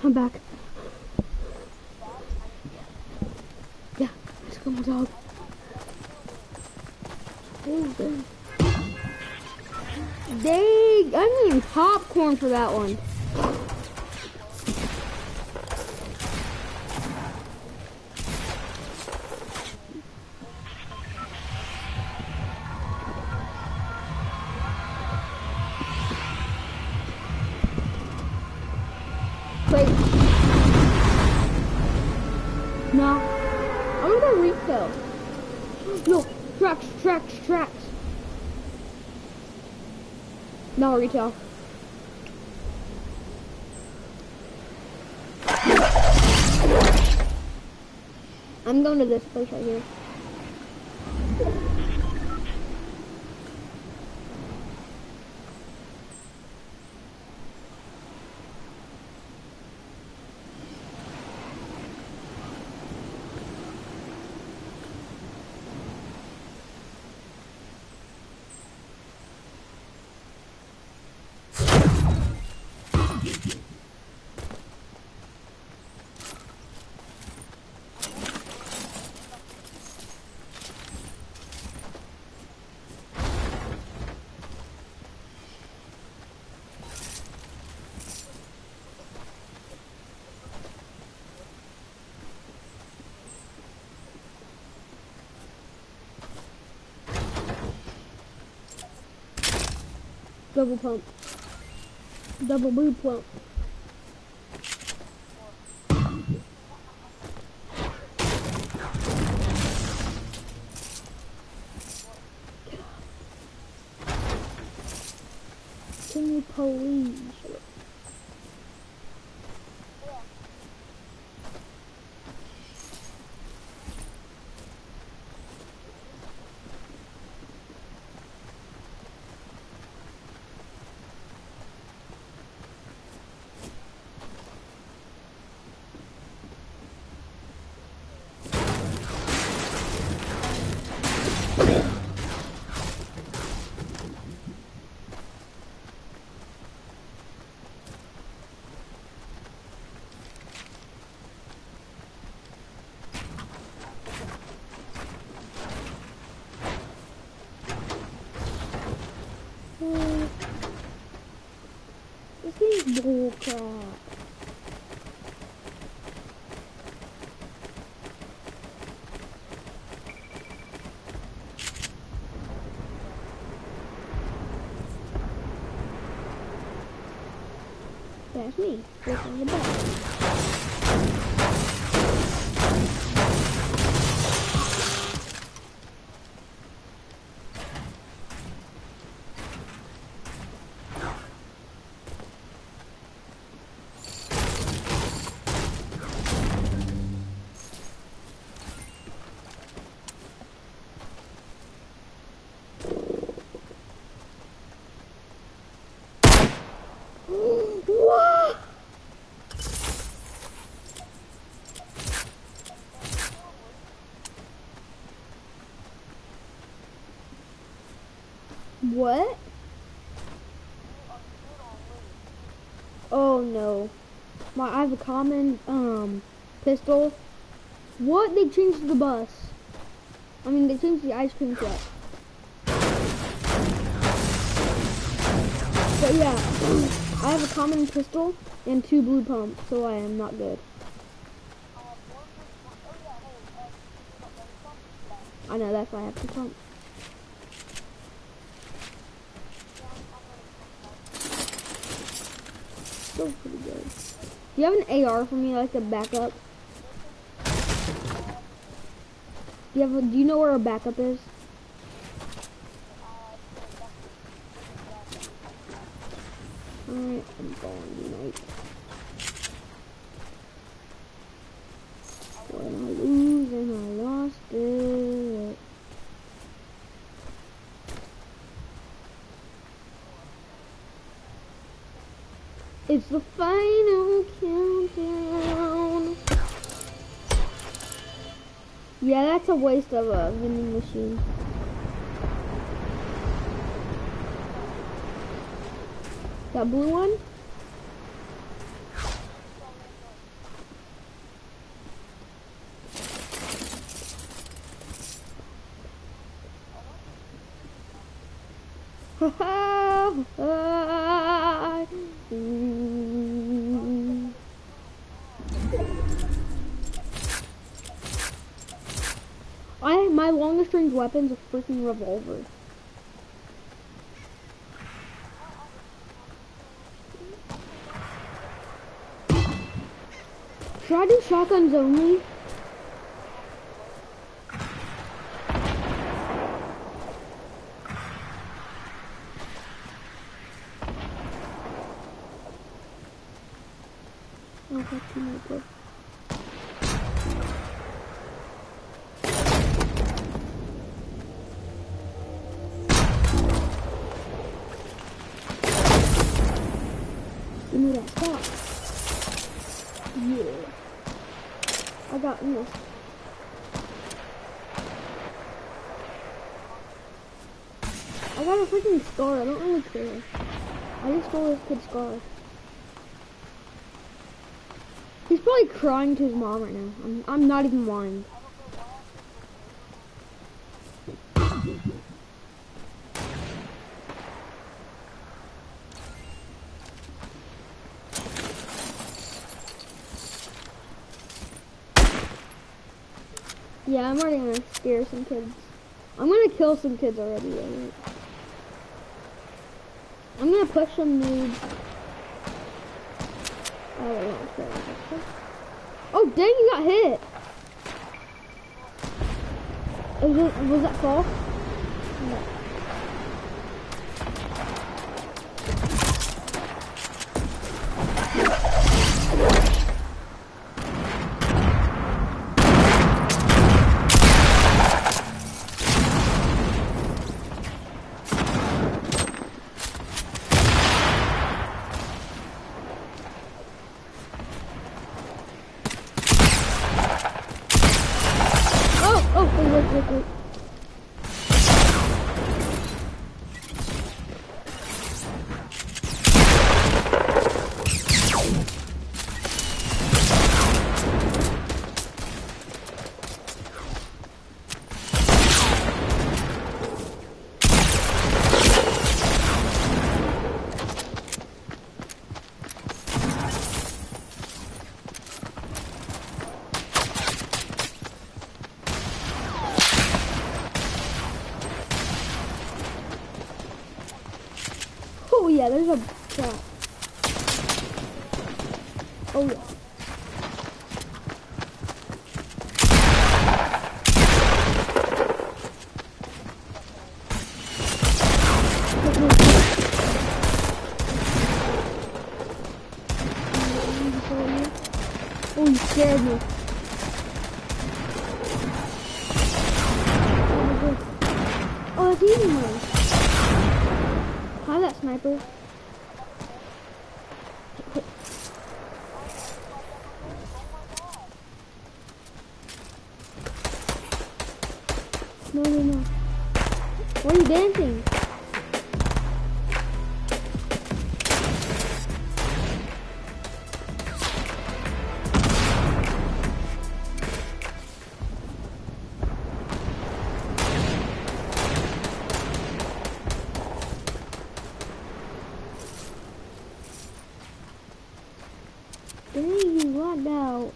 I'm back. Yeah, let's go, my dog. Dang, I need popcorn for that one. Wait. No. I'm gonna go retail. No, tracks. No, retail. I'm going to this place right here. Double pump. Double blue pump. Can you please? This is bullcrap. That's me. Pushing the button. What? What? Oh no. I have a common pistol. What? They changed the bus. I mean, they changed the ice cream truck. But yeah, I have a common pistol and 2 blue pumps, so I am not good. I know, that's why I have 2 pumps. Still pretty good. Do you have an AR for me, like a backup? Do you know where a backup is? Alright, I'm going tonight. When I lose and I lost it. It's the final countdown. Yeah, that's a waste of a vending machine. That blue one? My longest range weapon's a freaking revolver. Should I do shotguns only? Oh, that's too much. Give me that shot. Yeah. I got this. I got a freaking scar. I don't really care. I just stole this kid's scar. He's probably crying to his mom right now. I'm not even lying. Yeah, I'm already gonna scare some kids. I'm gonna kill some kids already. Right? I'm gonna push some noobs. Oh, dang, you got hit. Was that false? No. Wait. Oh yeah, there's a trap. Oh yeah. Oh, you scared me. Oh, it's easy one. Hi, that sniper. No. Why are you dancing? Dang, you lagged out.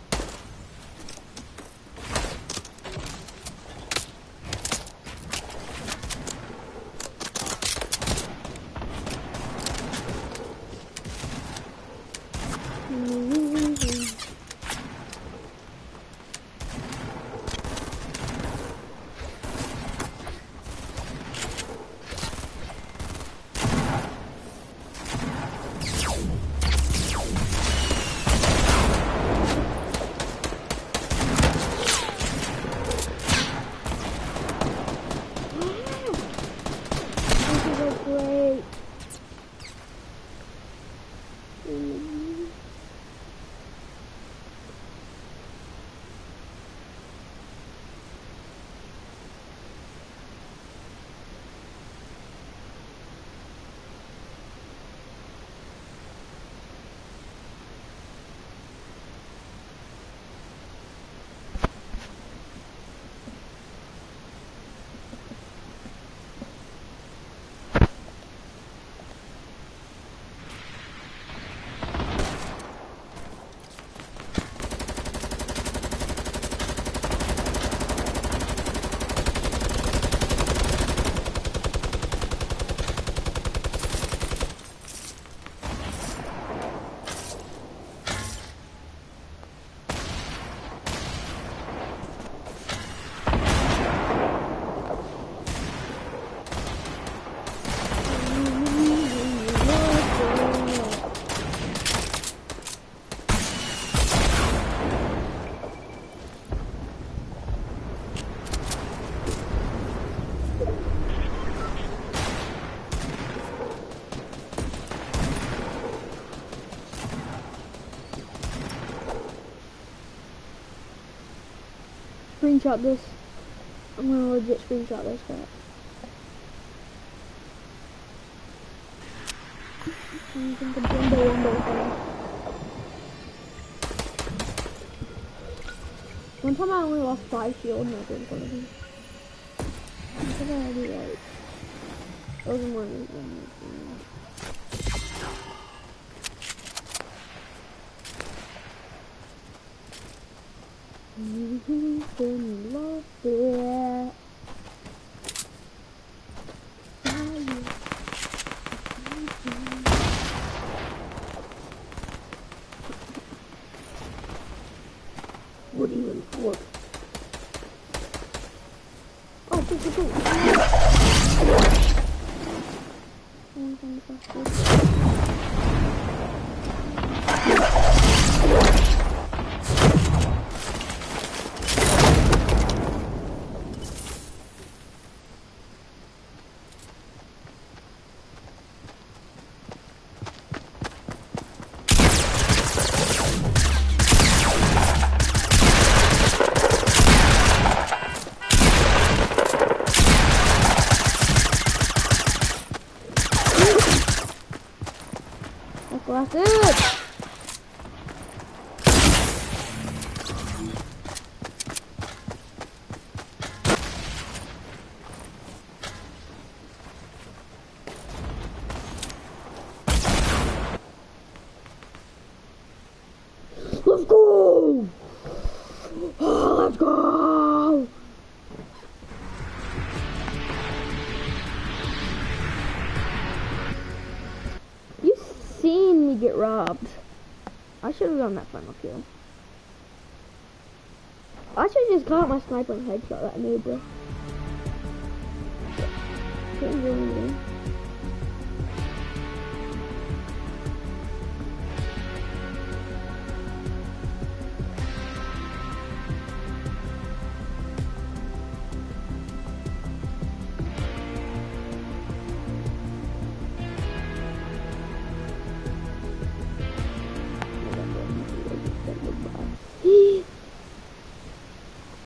screenshot this. I'm gonna legit screenshot this crap. I'm thinking window. One time I only lost 5 shield and I didn't go to him. I think I already like those are more than love it. What even for? Oh, cool. That's it! Let's go! Oh, let's go! You seen me get robbed. I should have done that final kill. I should have just caught my sniper and headshot that noob, bro. Couldn't do anything.